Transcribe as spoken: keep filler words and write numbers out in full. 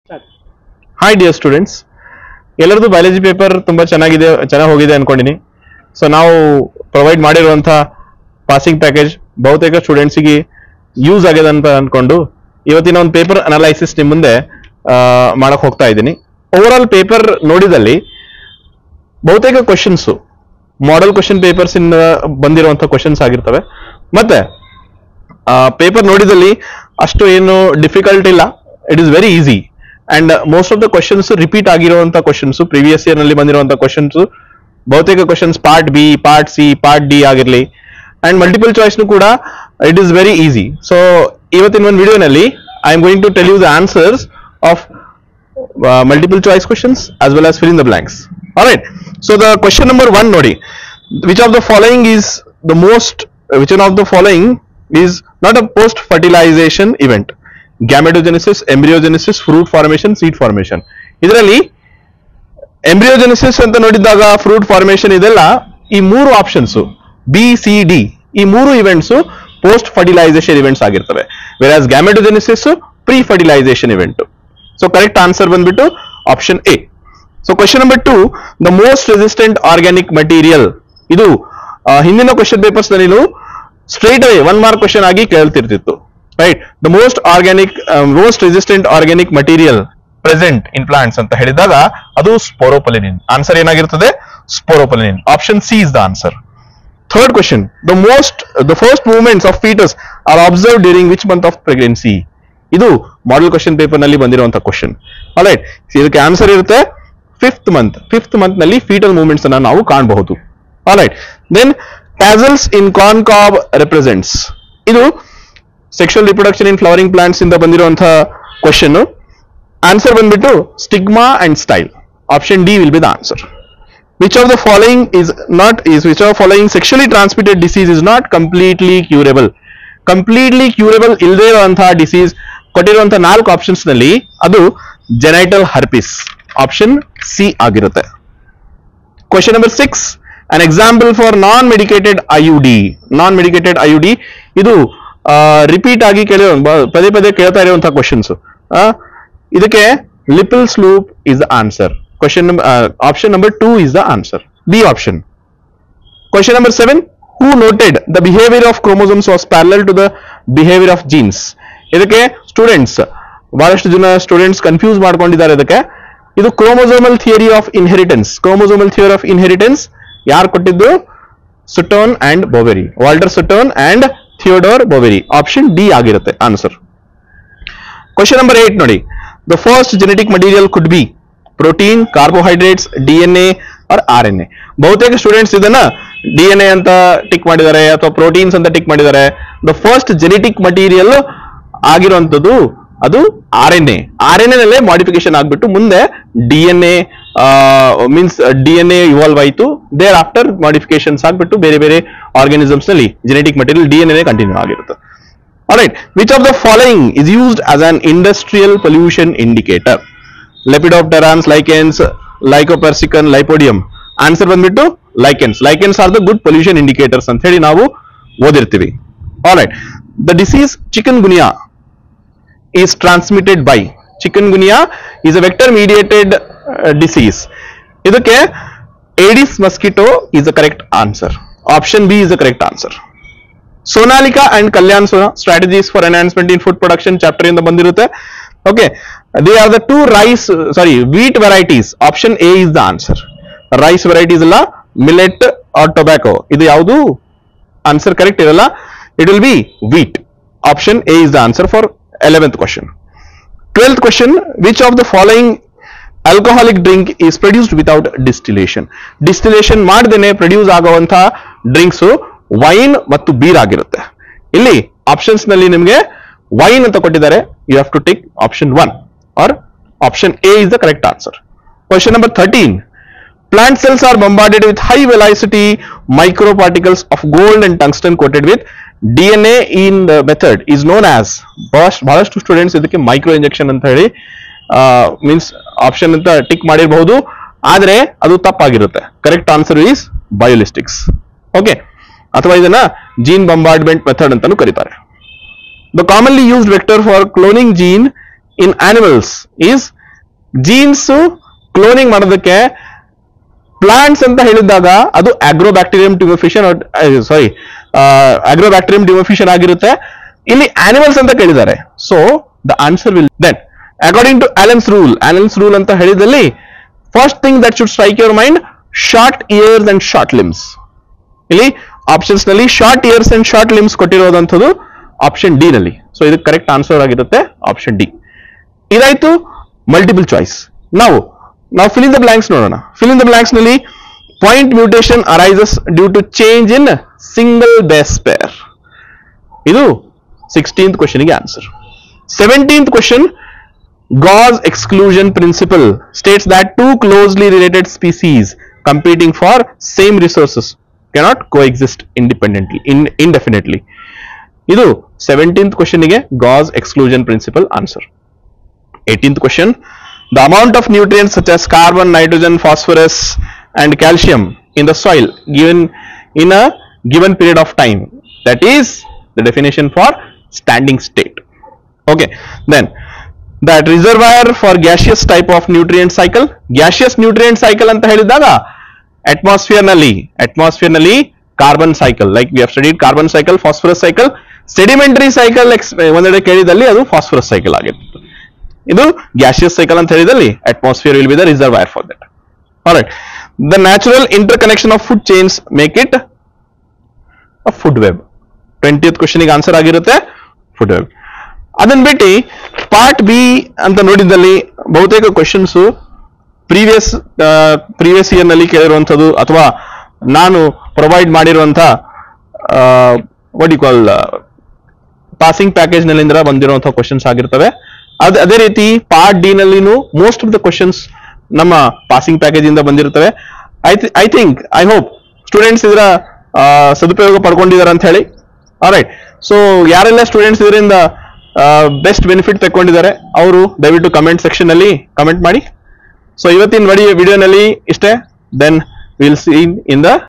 Hi dear students, ಎಲ್ಲರದು biology paper ತುಂಬಾ ಚೆನ್ನಾಗಿದೆ ಚೆನ್ನಾಗಿ ಹೋಗಿದೆ ಅನ್ಕೊಂಡಿನಿ. ಸೊ ನಾವು ಪ್ರೊವೈಡ್ ಮಾಡಿರುವಂತಹ ಪಾಸಿಂಗ್ ಪ್ಯಾಕೇಜ್ ಬಹುತೇಕ ಸ್ಟೂಡೆಂಟ್ಸಿಗೆ ಯೂಸ್ ಆಗಿದೆ ಅಂತ ಅನ್ಕೊಂಡು ಇವತ್ತಿನ ಒಂದು ಪೇಪರ್ ಅನಲೈಸಿಸ್ ನಿಮ್ಮ ಮುಂದೆ ಮಾಡಕ್ ಹೋಗ್ತಾ ಇದ್ದೀನಿ. ಓವರ್ ಆಲ್ ಪೇಪರ್ ನೋಡಿದಲ್ಲಿ ಬಹುತೇಕ ಕ್ವಶನ್ಸ್ ಮಾಡೆಲ್ ಕ್ವಶನ್ ಪೇಪರ್ಸ್ ಇಂದ ಬಂದಿರುವಂತಹ ಕ್ವಶನ್ಸ್ ಆಗಿರ್ತವೆ. ಮತ್ತೆ ಪೇಪರ್ ನೋಡಿದಲ್ಲಿ ಅಷ್ಟು ಏನು ಡಿಫಿಕಲ್ಟ್ ಇಲ್ಲ, it is very easy. And most of the questions repeat ಆಗಿರುವಂತಹ ಕ್ವಶನ್ಸ್, ಪ್ರೀವಿಯಸ್ ಇಯರ್ ನಲ್ಲಿ ಬಂದಿರುವಂತಹ ಕ್ವಶನ್ಸ್, ಬಹುತೇಕ questions part B, part C, part D ಆಗಿರಲಿ, ಅಂಡ್ ಮಲ್ಟಿಪಲ್ ಚಾಯ್ಸ್ ಕೂಡ it is very easy. So ಇವತ್ತಿನ ಒಂದು ವಿಡಿಯೋನಲ್ಲಿ I am going to tell you the answers of multiple choice questions as well as fill in the blanks. Alright, so the question number one ನೋಡಿ, which of the following is the most which one of the following is not a post fertilization event? Gametogenesis, embryogenesis, fruit formation, seed formation. ಇದರಲ್ಲಿ embryogenesis ಅಂತ ನೋಡಿದಾಗ fruit formation ಇದೆಲ್ಲ ಈ ಮೂರು options B C D ಈ ಮೂರು events post fertilization events ಆಗಿರ್ತವೆ. Whereas gametogenesis pre fertilization event. So correct answer ಬಂದ್ಬಿಟ್ಟು option A. So question number two, the most resistant organic material. ಇದು ಹಿಂದಿನ ಕ್ವಶನ್ ಪೇಪರ್ಸ್ ನಲ್ಲಿ straight away one mark question ಆಗಿ ಕೇಳ್ತಿರ್ತಿತ್ತು. Right, the most organic most resistant organic material present in plants ಅಂತ ಹೇಳಿದಾಗ ಅದು sporopollenin. Answer ಏನಾಗಿರ್ತದೆ? Sporopollenin. Option C is the answer. Third question, the most the first movements of foetus are observe during which month of pregnancy? ಇದು model question paper ನಲ್ಲಿ ಬಂದಿರುವಂತಹ question. Alright, ಇದಕ್ಕೆ answer ಇರುತ್ತೆ fifth month. Fifth month ನಲ್ಲಿ foetal movements ಅನ್ನ ನಾವು ಕಾಣಬಹುದು. Alright, then tassels in corn cob represents. ಇದು sexual reproduction in flowering plants ಇಂದ ಬಂದಿರುವಂತಹ ಕ್ವಶನ್. ಆನ್ಸರ್ ಬಂದ್ಬಿಟ್ಟು stigma and style. Option D will be the answer. Which of the following is not is which of following sexually transmitted disease is not completely curable? Completely curable ಇಲ್ಲದೆ ಇರುವಂತಹ disease ಕೊಟ್ಟಿರುವಂತಹ ನಾಲ್ಕು options ನಲ್ಲಿ ಅದು genital herpes. Option C ಆಗಿರುತ್ತೆ. Question number six, an example for non medicated IUD. Non medicated IUD ಇದು repeat ಆಗಿ ಕೇಳಿ ಪದೇ ಪದೇ ಕೇಳ್ತಾ ಇರುವಂತಹ ಕ್ವಶನ್ಸ್. ಇದಕ್ಕೆ Lippes loop is the answer. Question option number two is the answer, B option. Question number seven, who noted the behaviour of chromosomes was parallel to the behaviour of genes? ಇದಕ್ಕೆ students ಬಹಳಷ್ಟು ಜನ students confuse ಮಾಡ್ಕೊಂಡಿದ್ದಾರೆ. ಇದಕ್ಕೆ ಇದು chromosomal theory of inheritance. Chromosomal theory of inheritance ಯಾರು ಕೊಟ್ಟಿದ್ದು? Sutton and Boveri. Walter Sutton and Theodore Boveri. Option D ಆಗಿರುತ್ತೆ answer. Question number eight ನೋಡಿ, the first genetic material could be protein, carbohydrates, D N A R R N A. ಬಹುತೇಕ students ಇದನ್ನ D N A ಅಂತ tick ಮಾಡಿದ್ದಾರೆ ಅಥವಾ proteins ಅಂತ tick ಮಾಡಿದ್ದಾರೆ. The first genetic material ಆಗಿರುವಂತದ್ದು ಅದು R N A. R N A ನಲ್ಲೇ ಮಾಡಿಫಿಕೇಶನ್ ಆಗ್ಬಿಟ್ಟು ಮುಂದೆ D N A means D N A evolve ಆಯಿತು. ದೇರ್ ಆಫ್ಟರ್ ಮಾಡಿಫಿಕೇಶನ್ಸ್ ಆಗ್ಬಿಟ್ಟು ಬೇರೆ ಬೇರೆ ಆರ್ಗಾನಿಸಮ್ಸ್ ನಲ್ಲಿ genetic material D N A continue ಆಗಿರುತ್ತೆ. Alright, which of the following is used as an industrial pollution indicator? Lepidopterans, lichens, lycopersicon, lycopodium. Answer ಬಂದ್ಬಿಟ್ಟು lichens. Lichens are the good pollution indicators ಅಂತ ಹೇಳಿ ನಾವು ಓದಿರ್ತೀವಿ. Alright, the disease chicken ಗುನಿಯಾ is transmitted by? Chikungunya is a vector mediated uh, disease. ಇದಕ್ಕೆ Aedes mosquito is the correct answer. Option B is the correct answer. Sonalika and Kalyan Sona strategies for enhancement in food production chapter ಇಂದ ಬಂದಿರುತ್ತೆ. Okay, they are the two rice uh, sorry wheat varieties. Option A is the answer. Rice varieties ಅಲ್ಲ, millet or tobacco. ಇದು ಯಾವುದು answer correct ಇರಲ್ಲ. It will be wheat. Option A is the answer for eleventh question. twelfth question, which of the following alcoholic drink is produced without distillation? Distillation ಮಾಡದೇನೆ produce ಆಗುವಂತ drinks wine ಮತ್ತು beer ಆಗಿರುತ್ತೆ. ಇಲ್ಲಿ options ನಲ್ಲಿ ನಿಮಗೆ wine ಅಂತ ಕೊಟ್ಟಿದ್ದಾರೆ. You have to take option one or option A is the correct answer. Question number thirteen, plant cells are bombarded with high velocity microparticles of gold and tungsten coated with D N A in the method is known as. ಬಹಳಷ್ಟು students ಇದಕ್ಕೆ micro injection ಅಂತ ಹೇಳಿ means option ಅಂತ tick ಮಾಡಿರಬಹುದು, ಆದ್ರೆ ಅದು ತಪ್ಪಾಗಿರುತ್ತೆ. Correct answer is biolistics. Okay, ಅಥವಾ ಇದನ್ನ ಜೀನ್ ಬಂಬಾರ್ಡ್ಮೆಂಟ್ ಮೆಥಡ್ ಅಂತಾನು ಕರೀತಾರೆ. The commonly used vector for cloning gene in animals is genes cloning ಮಾಡೋದಕ್ಕೆ ಪ್ಲಾಂಟ್ಸ್ ಅಂತ ಹೇಳಿದಾಗ ಅದು ಆಗ್ರೋಬ್ಯಾಕ್ಟೀರಿಯಂ ಟಿಮೋಫಿಷನ್ ಸಾರಿ ಆಗ್ರೋಬ್ಯಾಕ್ಟೀರಿಯಂ ಟಿಮೋಫಿಷನ್ ಆಗಿರುತ್ತೆ. ಇಲ್ಲಿ ಆನಿಮಲ್ಸ್ ಅಂತ ಕೇಳಿದ್ದಾರೆ. So the answer will then according to Allen's rule Allen's rule ಅಂತ ಹೇಳಿದಲ್ಲಿ first thing that should strike your mind short ears and short limbs. ಇಲ್ಲಿ ಆಪ್ಷನ್ಸ್ ನಲ್ಲಿ short ears and short limbs ಕೊಟ್ಟಿರೋದಂಥದ್ದು ಆಪ್ಷನ್ ಡಿ ನಲ್ಲಿ. So ಇದಕ್ಕೆ correct answer ಆಗಿರುತ್ತೆ option D. ಇದಾಯ್ತು multiple choice. ನಾವು ನಾವು ಫಿಲ್ ಇನ್ ದ ಬ್ಲಾಂಕ್ಸ್ ನೋಡೋಣ. ಫಿಲ್ ಇನ್ ದ ಬ್ಲಾಂಕ್ಸ್ ನಲ್ಲಿ point mutation arises due to change in single base pair. ಇದು ಸಿಕ್ಸ್ಟೀನ್ತ್ ಕ್ವೆಶ್ಚನ್ ಗೆ answer. Seventeenth question Gauss exclusion principle states that two closely related species competing for same resources cannot coexist independently in indefinitely. Idu seventeenth question ige Gauss exclusion principle answer. eighteenth question, the amount of nutrients such as carbon, nitrogen, phosphorus and calcium in the soil given in a given period of time, that is the definition for standing state. Okay, then that reservoir for gaseous type of nutrient cycle, gaseous nutrient cycle anta helidaga atmosphere nalli atmosphere nalli carbon cycle, like we have studied carbon cycle, phosphorus cycle, sedimentary cycle onde kelidalli adu phosphorus cycle agitte. Idu gaseous cycle anta helidalli atmosphere will be the reservoir for that. All right, the natural interconnection of food chains make it a food web. twentieth question ಗೆ answer ಆಗಿರುತ್ತೆ food web. ಅದನ್ನ ಬಿಟ್ಟು part B ಅಂತ ನೋಡಿದಲ್ಲಿ ಬಹುತೇಕ questions previous previous year ನಲ್ಲಿ ಕೇಳಿರುವಂತದ್ದು ಅಥವಾ ನಾನು provide ಮಾಡಿರುವಂತ what you call passing package ನಲ್ಲಿಂದ ಬಂದಿರುವಂತಹ ಕ್ವೆಶನ್ಸ್ ಆಗಿರ್ತವೆ. ಅದ್ ಅದೇ ರೀತಿ ಪಾರ್ಟ್ ಡಿ ನಲ್ಲಿನೂ ಮೋಸ್ಟ್ ಆಫ್ ದ ಕ್ವೆಶನ್ಸ್ ನಮ್ಮ ಪಾಸಿಂಗ್ ಪ್ಯಾಕೇಜ್ ಇಂದ ಬಂದಿರುತ್ತವೆ. I I think I hope students ಇದರ ಸದುಪಯೋಗ ಪಡ್ಕೊಂಡಿದ್ದಾರೆ ಅಂತ ಹೇಳಿ. ಆಲ್ರೈಟ್, ಸೊ ಯಾರೆಲ್ಲ ಸ್ಟೂಡೆಂಟ್ಸ್ ಇದರಿಂದ ಬೆಸ್ಟ್ ಬೆನಿಫಿಟ್ ತಗೊಂಡಿದ್ದಾರೆ ಅವರು ದಯವಿಟ್ಟು ಕಮೆಂಟ್ ಸೆಕ್ಷನ್ ಅಲ್ಲಿ ಕಮೆಂಟ್ ಮಾಡಿ. ಸೊ ಇವತ್ತಿನ ವಿಡಿಯೋನಲ್ಲಿ ಇಷ್ಟೇ. Then will see in the